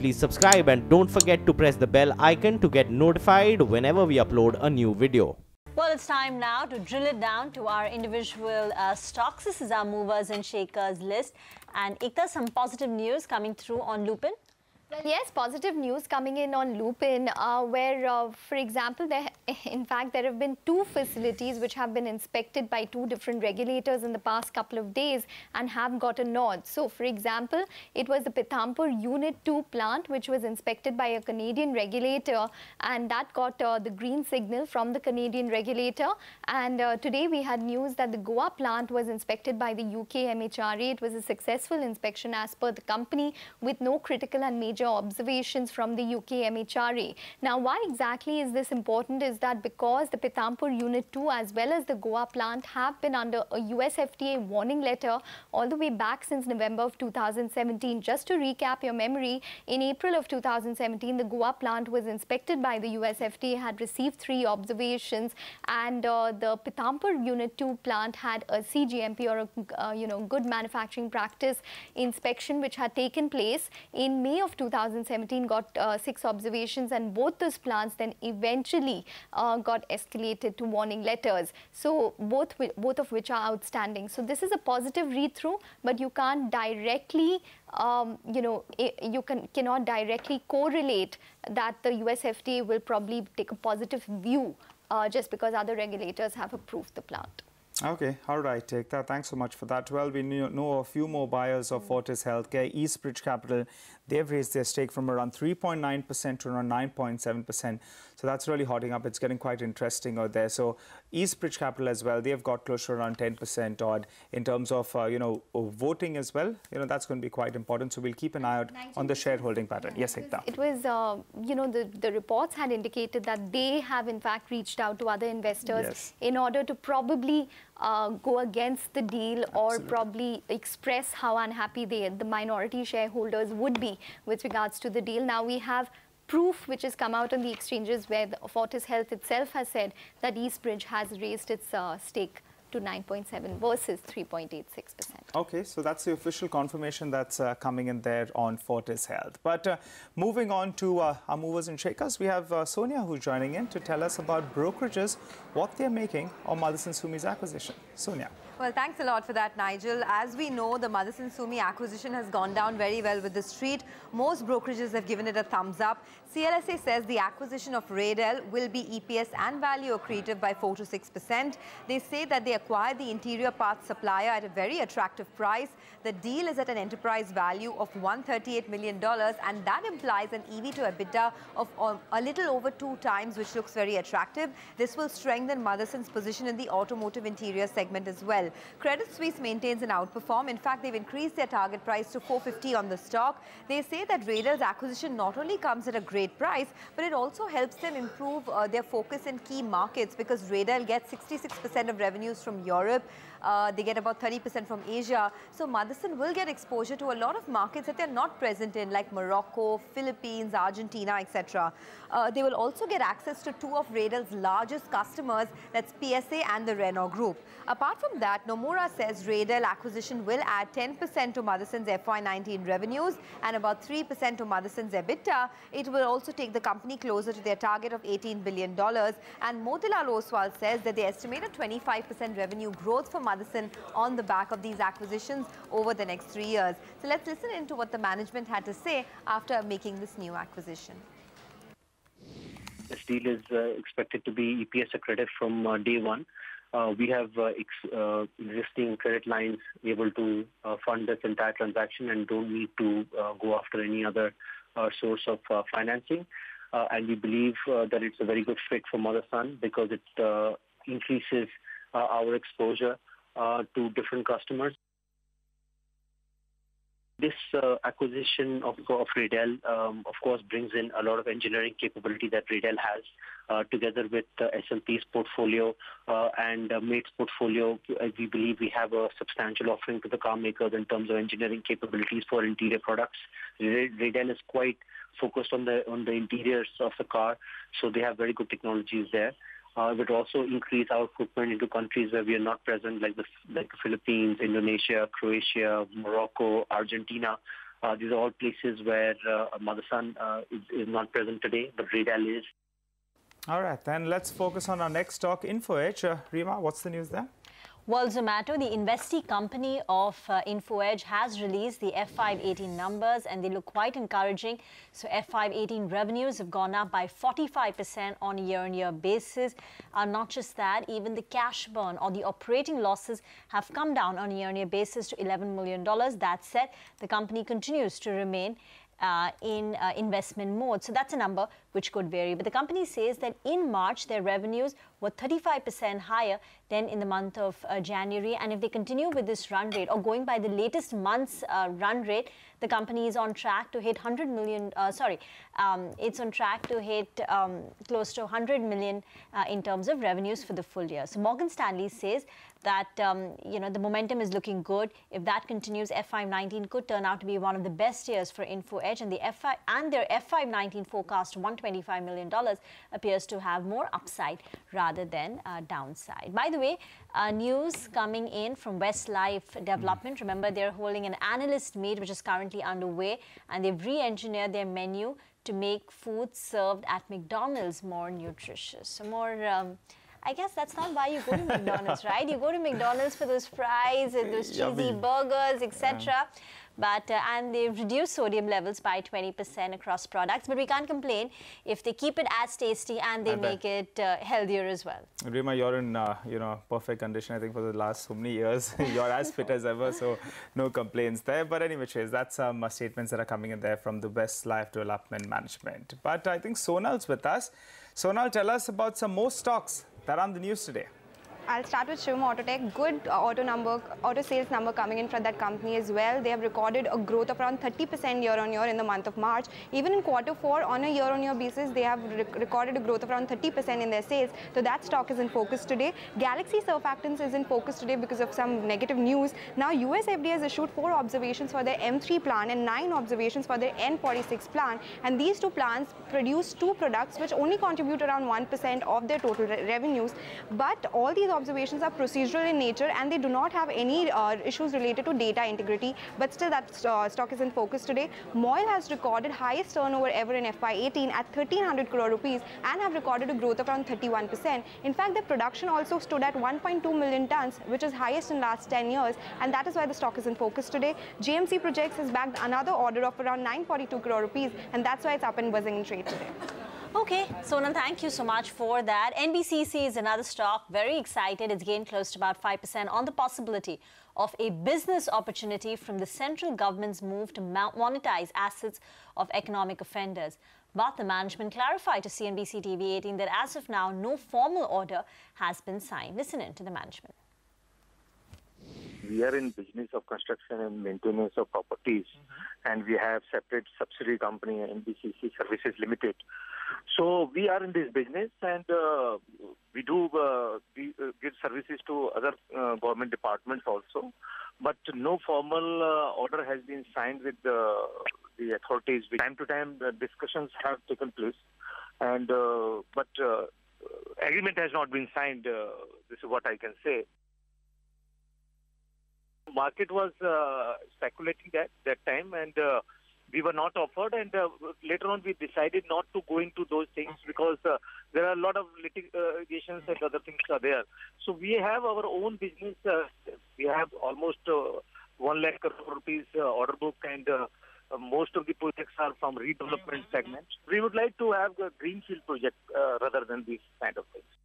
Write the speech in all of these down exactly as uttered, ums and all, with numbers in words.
please subscribe and don't forget to press the bell icon to get notified whenever we upload a new video. Well, it's time now to drill it down to our individual uh, stocks. This is our movers and shakers list. And Ekta, some positive news coming through on Lupin. Well, yes, positive news coming in on Lupin, uh, where, uh, for example, there, in fact, there have been two facilities which have been inspected by two different regulators in the past couple of days and have got a nod. So, for example, it was the Pithampur Unit two plant which was inspected by a Canadian regulator, and that got uh, the green signal from the Canadian regulator. And uh, today we had news that the Goa plant was inspected by the U K M H R A. It was a successful inspection as per the company with no critical and major observations from the U K M H R A. Now, why exactly is this important is that because the Pithampur Unit two as well as the Goa plant have been under a U S F D A warning letter all the way back since November of two thousand seventeen. Just to recap your memory, in April of two thousand seventeen, the Goa plant was inspected by the U S F D A, had received three observations, and uh, the Pithampur Unit two plant had a C G M P, or a uh, you know good manufacturing practice inspection, which had taken place in May of two thousand seventeen, got uh, six observations, and both those plants then eventually uh, got escalated to warning letters. So both both of which are outstanding. So this is a positive read-through, but you can't directly, um, you know, you can cannot directly correlate that the U S F D A will probably take a positive view uh, just because other regulators have approved the plant. Okay, all right, Ekta, thanks so much for that. Well, we know a few more buyers of Fortis Healthcare. Eastbridge Capital, they've raised their stake from around three point nine percent to around nine point seven percent. So that's really hotting up. It's getting quite interesting out there. So Eastbridge Capital as well, they've got close to around ten percent odd in terms of, uh, you know, voting as well. You know, that's going to be quite important. So we'll keep an eye out on the shareholding pattern. Yes, Ekta. It was, uh, you know, the, the reports had indicated that they have in fact reached out to other investors yes. in order to probably Uh, go against the deal or Absolutely. probably express how unhappy they, the minority shareholders would be with regards to the deal. Now we have proof which has come out on the exchanges where the Fortis Health itself has said that Eastbridge has raised its uh, stake to nine point seven versus three point eight six percent. Okay, so that's the official confirmation that's uh, coming in there on Fortis Health. But uh, moving on to uh, our movers and shakers, we have uh, Sonia who's joining in to tell us about brokerages, what they're making on Motherson Sumi's acquisition. Sonia. Well, thanks a lot for that, Nigel. As we know, the Motherson Sumi acquisition has gone down very well with the street. Most brokerages have given it a thumbs up. C L S A says the acquisition of Raydel will be E P S and value accretive by four to six percent. They say that they acquired the interior parts supplier at a very attractive price. The deal is at an enterprise value of one hundred thirty-eight million dollars, and that implies an E V to EBITDA of a little over two times, which looks very attractive. This will strengthen Motherson's position in the automotive interior segment as well. Credit Suisse maintains an outperform. In fact, they've increased their target price to four fifty on the stock. They say that Raydel's acquisition not only comes at a great price, but it also helps them improve uh, their focus in key markets, because Raydel gets sixty-six percent of revenues from Europe. Uh, they get about thirty percent from Asia. So Motherson will get exposure to a lot of markets that they're not present in, like Morocco, Philippines, Argentina, et cetera. Uh, they will also get access to two of Raydel's largest customers, that's P S A and the Renault Group. Apart from that, Nomura says Raydel acquisition will add ten percent to Motherson's F Y nineteen revenues and about three percent to Motherson's EBITDA. It will also take the company closer to their target of eighteen billion dollars. And Motilal Oswal says that they estimate a twenty-five percent revenue growth for Motherson on the back of these acquisitions over the next three years. So let's listen into what the management had to say after making this new acquisition. This deal is uh, expected to be E P S accretive from uh, day one. Uh, we have uh, ex uh, existing credit lines able to uh, fund this entire transaction and don't need to uh, go after any other uh, source of uh, financing. Uh, and we believe uh, that it's a very good fit for Motherson because it uh, increases uh, our exposure uh, to different customers. This uh, acquisition of, of Raydel, um, of course, brings in a lot of engineering capability that Raydel has, uh, together with uh, S L P's portfolio uh, and uh, Mate's portfolio. Uh, we believe we have a substantial offering to the car makers in terms of engineering capabilities for interior products. Raydel is quite focused on the on the interiors of the car, so they have very good technologies there. Uh, it would also increase our footprint into countries where we are not present, like the like the Philippines, Indonesia, Croatia, Morocco, Argentina. Uh, these are all places where uh, Motherson uh, is, is not present today, but Redel is. All right, then let's focus on our next stock, InfoEdge. Uh, Rima, what's the news there? Well, Zomato, the investee company of uh, InfoEdge, has released the F five eighteen numbers, and they look quite encouraging. So F five eighteen revenues have gone up by forty-five percent on a year-on-year basis. Uh, not just that, even the cash burn or the operating losses have come down on a year-on-year basis to eleven million dollars. That said, the company continues to remain Uh, in uh, investment mode. So that's a number which could vary. But the company says that in March, their revenues were thirty-five percent higher than in the month of uh, January. And if they continue with this run rate, or going by the latest month's uh, run rate, the company is on track to hit one hundred million, uh, sorry, um, it's on track to hit um, close to one hundred million uh, in terms of revenues for the full year. So Morgan Stanley says that, um, you know, the momentum is looking good. If that continues, F five nineteen could turn out to be one of the best years for InfoEdge, and the F five and their F five nineteen forecast one hundred twenty-five million dollars appears to have more upside rather than uh, downside. By the way, uh, news coming in from Westlife Development. Remember, they're holding an analyst meet which is currently underway, and they've re-engineered their menu to make food served at McDonald's more nutritious. So more um, I guess that's not why you go to McDonald's, right? You go to McDonald's for those fries and those cheesy Yummy. burgers, et cetera. Yeah. But uh, and they've reduced sodium levels by twenty percent across products. But we can't complain if they keep it as tasty and they I make bet. it uh, healthier as well. Rima, you're in uh, you know perfect condition. I think for the last so many years, you're as fit as ever. So no complaints there. But anyway, that's some uh, statements that are coming in there from the Westlife Development Management. But I think Sonal's with us. Sonal, tell us about some more stocks that are on the news today. I'll start with Shivam Autotech. Good uh, auto number, auto sales number coming in from that company as well. They have recorded a growth of around thirty percent year on year in the month of March. Even in quarter four, on a year on year basis, they have rec recorded a growth of around thirty percent in their sales. So that stock is in focus today. Galaxy Surfactants is in focus today because of some negative news. Now, U S F D A has issued four observations for their M three plant and nine observations for their N forty-six plant. And these two plants produce two products which only contribute around one percent of their total re revenues. But all these observations are procedural in nature and they do not have any uh, issues related to data integrity, but still that uh, stock is in focus today. M O I L has recorded highest turnover ever in F Y eighteen at thirteen hundred crore rupees and have recorded a growth of around thirty-one percent. In fact, their production also stood at one point two million tons, which is highest in last ten years, and that is why the stock is in focus today. J M C Projects has bagged another order of around nine hundred forty-two crore rupees, and that's why it's up and buzzing in trade today. Okay, Sonal, thank you so much for that. N B C C is another stock, very excited. It's gained close to about five percent on the possibility of a business opportunity from the central government's move to monetize assets of economic offenders. But the management clarified to C N B C T V eighteen that as of now, no formal order has been signed. Listen in to the management. We are in business of construction and maintenance of properties, mm-hmm. and we have separate subsidiary company, N B C C Services Limited. So we are in this business, and uh, we do uh, we, uh, give services to other uh, government departments also. But no formal uh, order has been signed with the, the authorities. Time to time, the discussions have taken place, and uh, but uh, agreement has not been signed. Uh, this is what I can say. Market was uh, speculating that that time, and uh, we were not offered. And uh, later on, we decided not to go into those things because uh, there are a lot of litigations and other things are there. So we have our own business. Uh, we have almost uh, one lakh crore rupees uh, order book, and uh, uh, most of the projects are from redevelopment segment. We would like to have a greenfield project uh, rather than these kind of things.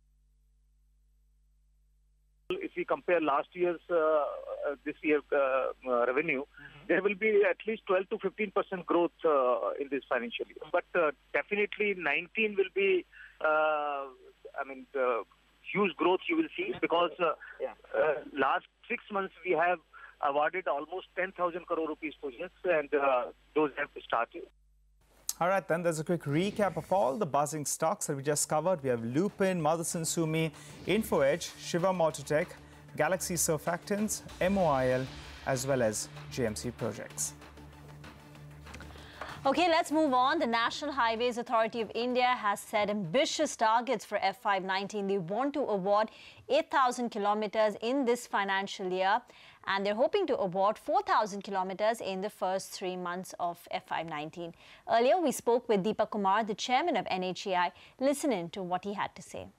If we compare last year's uh, uh, this year uh, uh, revenue, mm-hmm. there will be at least twelve to fifteen percent growth uh, in this financial year. But uh, definitely nineteen will be, uh, I mean, uh, huge growth you will see because uh, yeah. uh, last six months we have awarded almost ten thousand crore rupees projects, and uh, those have started. All right, then there's a quick recap of all the buzzing stocks that we just covered. We have Lupin, Motherson Sumi, InfoEdge, Shivam Autotech, Galaxy Surfactants, M O I L, as well as J M C Projects. Okay, let's move on. The National Highways Authority of India has set ambitious targets for F five nineteen. They want to award eight thousand kilometers in this financial year, and they're hoping to award four thousand kilometers in the first three months of F five nineteen. Earlier, we spoke with Deepak Kumar, the chairman of N H A I. Listen in to what he had to say.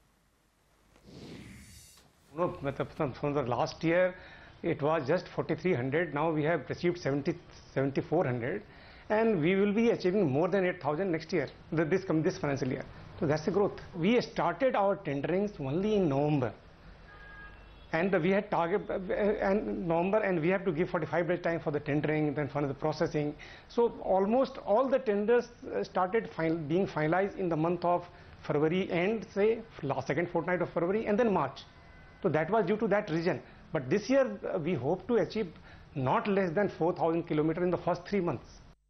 No, from the last year, it was just forty-three hundred. Now we have achieved seventy-four hundred. And we will be achieving more than eight thousand next year, this, this financial year. So that's the growth. We started our tenderings only in November. And we had target uh, and November, and we have to give forty-five days time for the tendering, then for the processing. So almost all the tenders started fin being finalized in the month of February and say last second fortnight of February and then March. So that was due to that reason. But this year uh, we hope to achieve not less than four thousand kilometers in the first three months.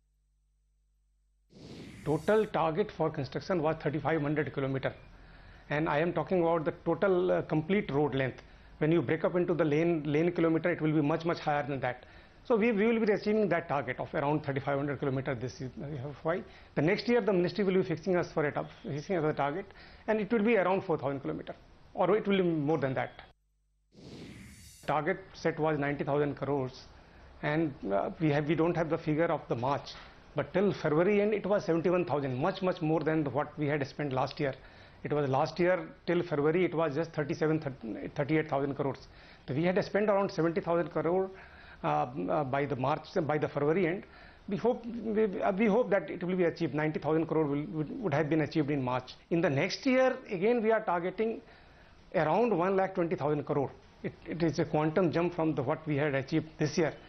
Total target for construction was thirty-five hundred kilometers, and I am talking about the total uh, complete road length. When you break up into the lane lane kilometer, it will be much much higher than that. So we, we will be achieving that target of around thirty-five hundred kilometers this year. Why? The next year the ministry will be fixing us for it up, fixing us the target, and it will be around four thousand kilometers, or it will be more than that. Target set was ninety thousand crores, and uh, we have we don't have the figure of the March. But till February end, it was seventy-one thousand, much, much more than what we had spent last year. It was last year, till February, it was just thirty-seven, thirty-eight thousand crores. So we had spent around seventy thousand crore uh, uh, by the March, by the February end. We hope, we, uh, we hope that it will be achieved. ninety thousand crore will, would, would have been achieved in March. In the next year, again, we are targeting around one lakh twenty thousand crore. It, it is a quantum jump from the, what we had achieved this year.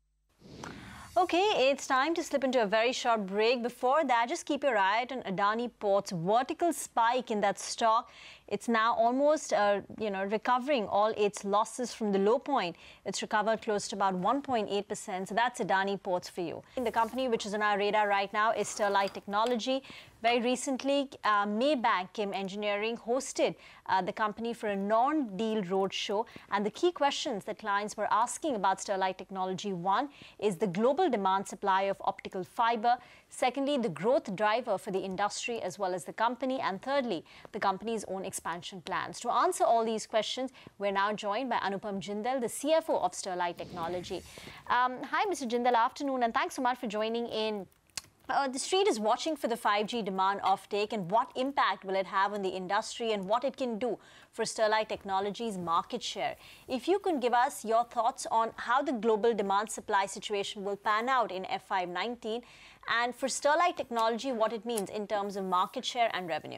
Okay, it's time to slip into a very short break. Before that, just keep your eye on Adani Port's vertical spike in that stock. It's now almost, uh, you know, recovering all its losses from the low point. It's recovered close to about one point eight percent. So that's Adani Ports for you. The company which is on our radar right now is Sterlite Technology. Very recently, uh, Maybank Kim Engineering hosted uh, the company for a non-deal roadshow. And the key questions that clients were asking about Sterlite Technology, one, is the global demand supply of optical fiber. Secondly, the growth driver for the industry as well as the company. And thirdly, the company's own expansion plans. To answer all these questions, we're now joined by Anupam Jindal, the C F O of Sterlite Technology. Um, hi, Mister Jindal, afternoon, and thanks so much for joining in. Uh, the street is watching for the five G demand offtake, and what impact will it have on the industry and what it can do for Sterlite Technology's market share. If you could give us your thoughts on how the global demand supply situation will pan out in F five nineteen, and for Sterlite Technology, what it means in terms of market share and revenue.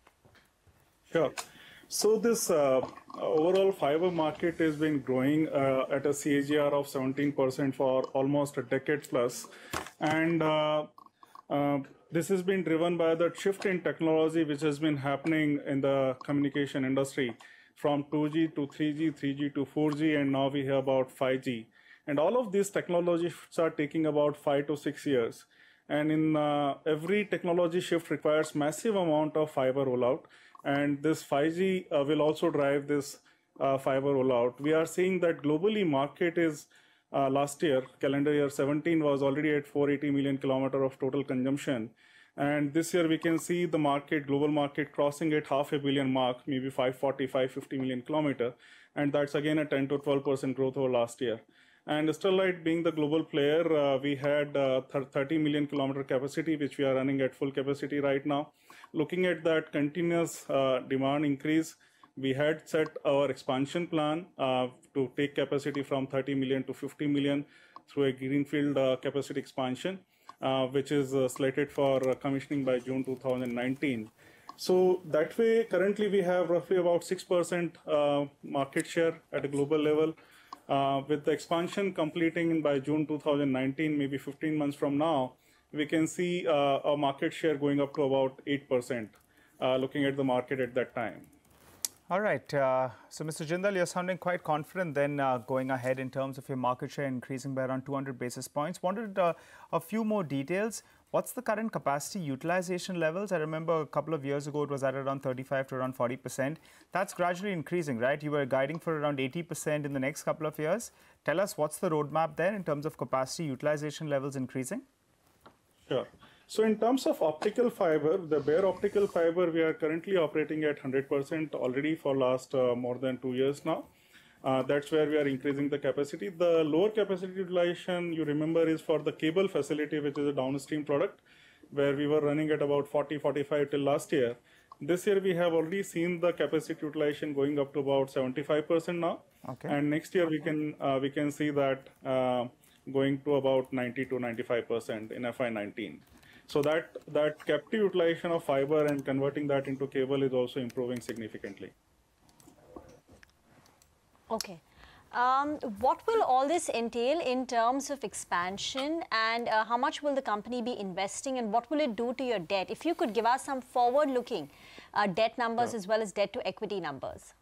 Sure. So this uh, overall fiber market has been growing uh, at a C A G R of seventeen percent for almost a decade plus. And uh, uh, this has been driven by the shift in technology which has been happening in the communication industry from two G to three G, three G to four G, and now we hear about five G. And all of these technologies are taking about five to six years. And in uh, every technology shift requires massive amount of fiber rollout. And this five G uh, will also drive this uh, fiber rollout. We are seeing that globally market is uh, last year, calendar year seventeen, was already at four hundred eighty million kilometer of total consumption. And this year we can see the market, global market crossing at half a billion mark, maybe five forty, five fifty million kilometer. And that's again a ten to twelve percent growth over last year. And Sterlite being the global player, uh, we had uh, thirty million kilometer capacity, which we are running at full capacity right now. Looking at that continuous uh, demand increase, we had set our expansion plan uh, to take capacity from thirty million to fifty million through a greenfield uh, capacity expansion, uh, which is uh, slated for uh, commissioning by June two thousand nineteen. So that way, currently we have roughly about six percent uh, market share at a global level. Uh, with the expansion completing by June two thousand nineteen, maybe fifteen months from now, we can see uh, our market share going up to about eight percent, uh, looking at the market at that time. All right. Uh, so, Mister Jindal, you're sounding quite confident then uh, going ahead in terms of your market share increasing by around two hundred basis points. Wanted uh, a few more details. What's the current capacity utilization levels? I remember a couple of years ago, it was at around thirty-five to around forty percent. That's gradually increasing, right? You were guiding for around eighty percent in the next couple of years. Tell us what's the roadmap there in terms of capacity utilization levels increasing? Sure. So in terms of optical fiber, the bare optical fiber, we are currently operating at one hundred percent already for last uh, more than two years now. Uh, that's where we are increasing the capacity. The lower capacity utilization, you remember, is for the cable facility, which is a downstream product, where we were running at about forty, forty-five till last year. This year, we have already seen the capacity utilization going up to about seventy-five percent now. Okay. And next year, we can uh, we can see that uh, going to about ninety to ninety-five percent in F Y nineteen. So that, that capacity utilization of fiber and converting that into cable is also improving significantly. Okay. Um, what will all this entail in terms of expansion, and uh, how much will the company be investing, and what will it do to your debt? If you could give us some forward-looking uh, debt numbers, yeah, as well as debt to equity numbers.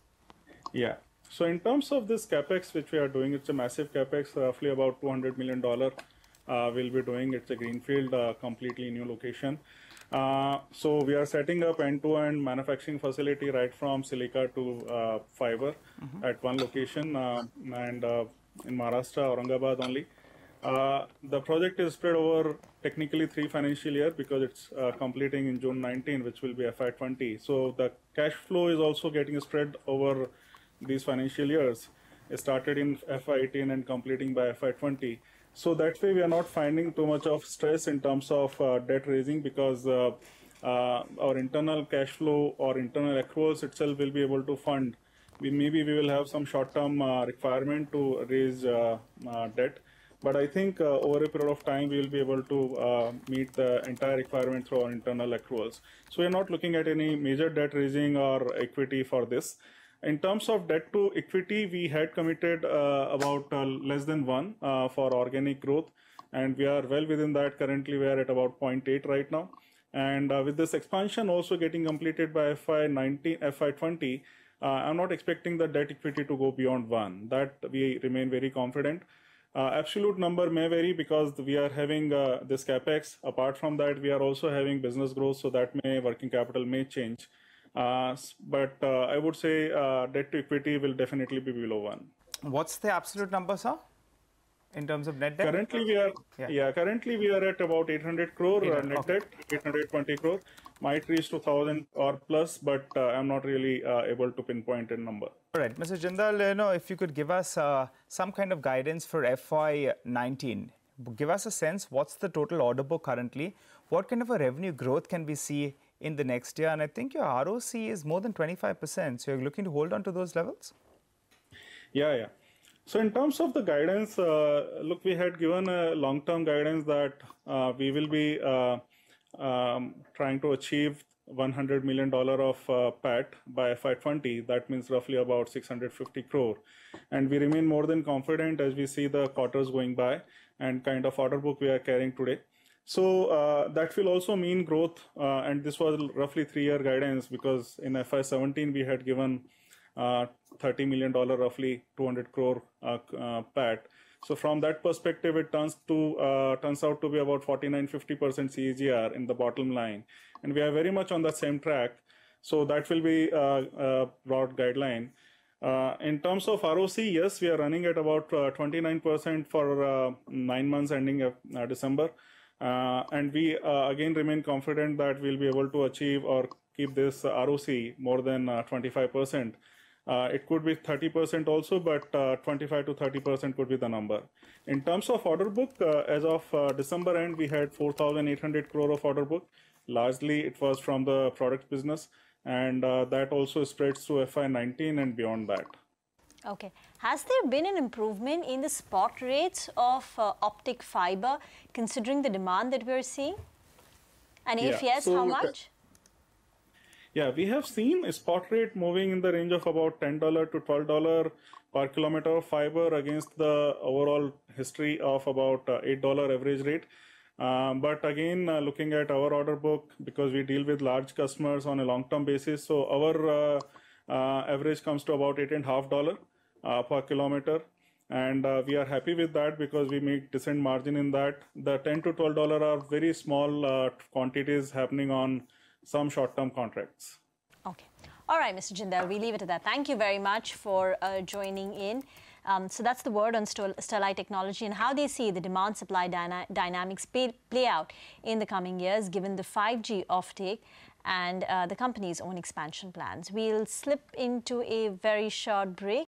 Yeah. So in terms of this capex which we are doing, it's a massive capex, roughly about two hundred million dollars uh, we'll be doing. It's a greenfield, uh, completely new location. Uh, so we are setting up end-to-end manufacturing facility right from silica to uh, fiber mm-hmm. at one location uh, and uh, in Maharashtra, Aurangabad only. Uh, the project is spread over technically three financial years because it's uh, completing in June nineteen, which will be F Y twenty. So the cash flow is also getting spread over these financial years. It started in F Y eighteen and completing by F Y twenty. So that way we are not finding too much of stress in terms of uh, debt raising, because uh, uh, our internal cash flow or internal accruals itself will be able to fund. We, maybe we will have some short-term uh, requirement to raise uh, uh, debt, but I think uh, over a period of time we will be able to uh, meet the entire requirement through our internal accruals. So we are not looking at any major debt raising or equity for this. In terms of debt to equity, we had committed uh, about uh, less than one uh, for organic growth, and we are well within that. Currently, we are at about zero point eight right now. And uh, with this expansion also getting completed by F Y nineteen, F Y twenty, uh, I'm not expecting the debt equity to go beyond one. That we remain very confident. Uh, absolute number may vary because we are having uh, this capex. Apart from that, we are also having business growth, so that may working capital may change. Uh, but uh, I would say uh, debt to equity will definitely be below one. What's the absolute number, sir, in terms of net debt? Currently we are yeah, yeah currently we are at about eight hundred crore uh, net okay. debt, eight hundred twenty crore. Might reach to one thousand or plus, but uh, I'm not really uh, able to pinpoint a number. All right, Mister Jindal, you know, if you could give us uh, some kind of guidance for F Y nineteen. Give us a sense, what's the total order book currently? What kind of a revenue growth can we see in the next year? And I think your R O C is more than twenty-five percent. So you're looking to hold on to those levels? Yeah, yeah. So in terms of the guidance, uh, look, we had given a long-term guidance that uh, we will be uh, um, trying to achieve one hundred million dollars of uh, P A T by F Y twenty. That means roughly about six hundred fifty crore. And we remain more than confident as we see the quarters going by and kind of order book we are carrying today. So uh, that will also mean growth, uh, and this was roughly three-year guidance, because in F Y seventeen we had given uh, thirty million dollars, roughly two hundred crore uh, uh, P A T. So from that perspective, it turns to uh, turns out to be about forty-nine, fifty percent C A G R in the bottom line, and we are very much on the same track. So that will be uh, a broad guideline. Uh, in terms of R O C, yes, we are running at about uh, twenty-nine percent for uh, nine months ending uh, December. Uh, and we uh, again remain confident that we'll be able to achieve or keep this R O C more than uh, twenty-five percent. Uh, it could be thirty percent also, but uh, twenty-five to thirty percent could be the number. In terms of order book, uh, as of uh, December end, we had four thousand eight hundred crore of order book. Largely, it was from the product business, and uh, that also spreads to F Y nineteen and beyond that. Okay. Has there been an improvement in the spot rates of uh, optic fiber, considering the demand that we're seeing? And if yeah. yes, so, how much? Yeah, we have seen a spot rate moving in the range of about ten dollars to twelve dollars per kilometer of fiber against the overall history of about uh, eight dollars average rate. Um, but again, uh, looking at our order book, because we deal with large customers on a long-term basis, so our uh, uh, average comes to about eight and a half dollars uh, per kilometer. And uh, we are happy with that because we make decent margin in that. The ten to twelve dollars are very small uh, quantities happening on some short-term contracts. Okay. All right, Mister Jindal, we leave it at that. Thank you very much for uh, joining in. Um, so that's the word on Sterlite Technology and how they see the demand-supply dyna dynamics pay, play out in the coming years, given the five G offtake and uh, the company's own expansion plans. We'll slip into a very short break.